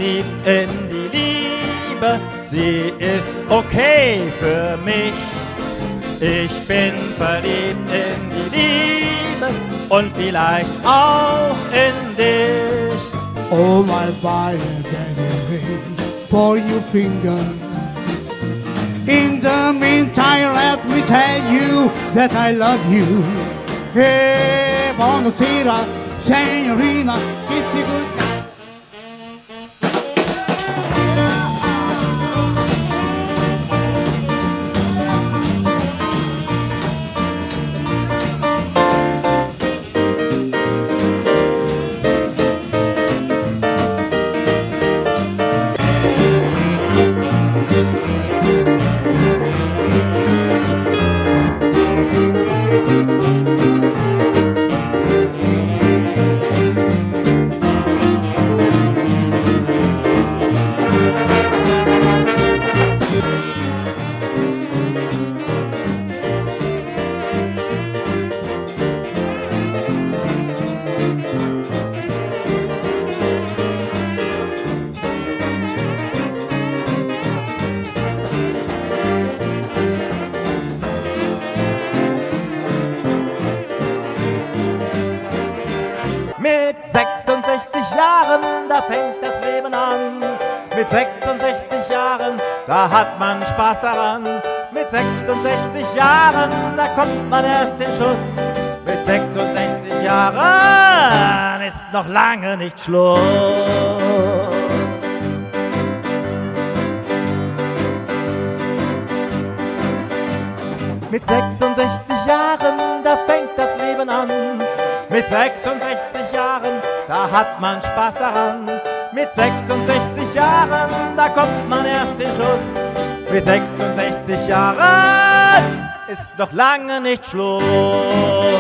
verliebt in die Liebe, sie ist okay für mich. Ich bin verliebt in die Liebe und vielleicht auch in dich. Oh my baby, for your finger. In the meantime, let me tell you that I love you. Hey, buonasera, signorina, it's a good night. Mit 66 Jahren, da fängt das Leben an. Mit 66 Jahren, da hat man Spaß daran. Mit 66 Jahren, da kommt man erst in Schuss. Mit 66 Jahren ist noch lange nicht Schluss. Mit 66 Jahren, da fängt das Leben an. Mit 66 Jahren, da hat man Spaß daran. Mit 66 Jahren, da kommt man erst in Schluss. Mit 66 Jahren ist noch lange nicht Schluss.